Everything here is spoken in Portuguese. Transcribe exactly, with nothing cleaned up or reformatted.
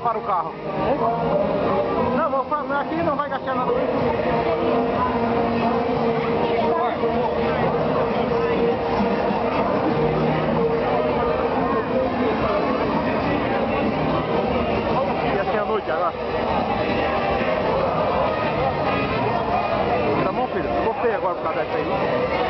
para o carro. Não, vou fazer aqui e não vai gastar nada. E assim à noite agora. Tá bom, filho? Gostei agora por causa dessa aí.